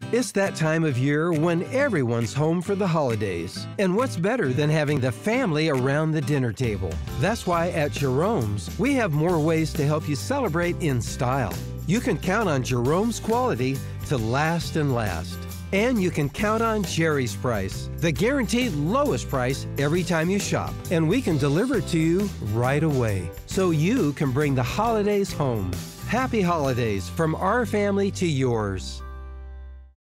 It's that time of year when everyone's home for the holidays. And what's better than having the family around the dinner table? That's why at Jerome's, we have more ways to help you celebrate in style. You can count on Jerome's quality to last and last. And you can count on Jerry's Price, the guaranteed lowest price every time you shop. And we can deliver it to you right away, so you can bring the holidays home. Happy holidays from our family to yours.